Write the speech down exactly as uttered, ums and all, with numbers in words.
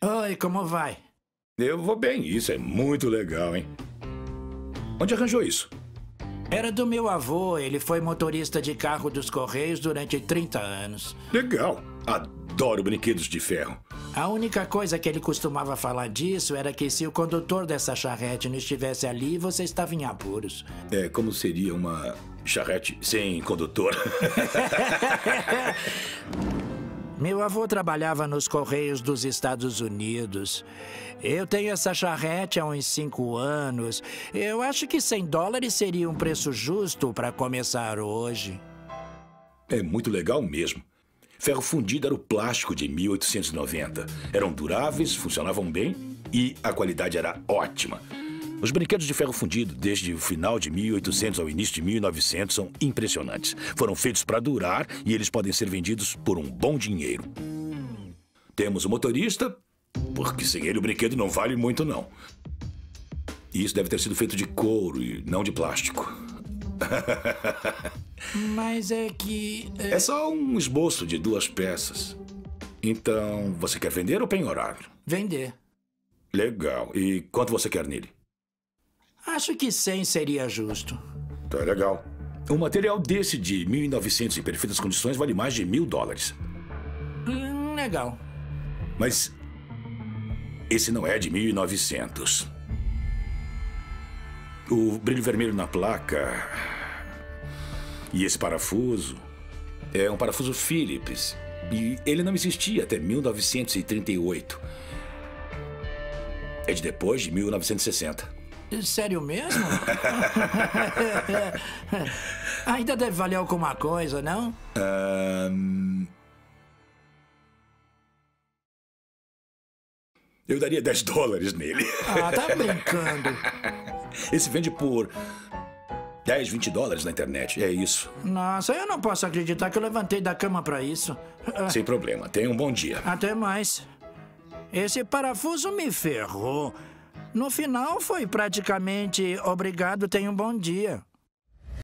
Oi, como vai? Eu vou bem, isso é muito legal, hein? Onde arranjou isso? Era do meu avô, ele foi motorista de carro dos Correios durante trinta anos. Legal, adoro brinquedos de ferro. A única coisa que ele costumava falar disso era que se o condutor dessa charrete não estivesse ali, você estava em apuros. É como seria uma charrete sem condutor. Meu avô trabalhava nos Correios dos Estados Unidos. Eu tenho essa charrete há uns cinco anos. Eu acho que cem dólares seria um preço justo para começar hoje. É muito legal mesmo. Ferro fundido era o plástico de mil oitocentos e noventa. Eram duráveis, funcionavam bem e a qualidade era ótima. Os brinquedos de ferro fundido, desde o final de mil e oitocentos ao início de mil e novecentos, são impressionantes. Foram feitos para durar e eles podem ser vendidos por um bom dinheiro. Temos o motorista, porque sem ele o brinquedo não vale muito, não. E isso deve ter sido feito de couro e não de plástico. Mas é que... É... é só um esboço de duas peças. Então, você quer vender ou penhorar? Vender. Legal. E quanto você quer nele? Acho que cem seria justo. Tá legal. Um material desse de mil e novecentos em perfeitas condições vale mais de mil dólares. Hum, legal. Mas esse não é de mil e novecentos. O brilho vermelho na placa e esse parafuso é um parafuso Phillips. E ele não existia até mil novecentos e trinta e oito. É de depois de mil novecentos e sessenta. Sério mesmo? Ainda deve valer alguma coisa, não? Um... Eu daria dez dólares nele. Ah, tá brincando. Esse vende por dez, vinte dólares na internet, é isso. Nossa, eu não posso acreditar que eu levantei da cama pra isso. Sem problema, tenha um bom dia. Até mais. Esse parafuso me ferrou. No final, foi praticamente obrigado, tenha um bom dia.